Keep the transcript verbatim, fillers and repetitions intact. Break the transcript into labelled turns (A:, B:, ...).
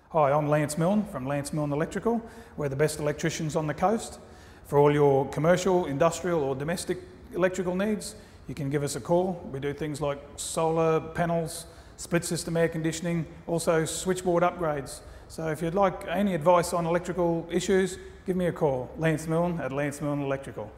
A: Hi, I'm Lance Milne from Lance Milne Electrical. We're the best electricians on the coast. For all your commercial, industrial or domestic electrical needs, you can give us a call. We do things like solar panels, split system air conditioning, also switchboard upgrades. So if you'd like any advice on electrical issues, give me a call. Lance Milne at Lance Milne Electrical.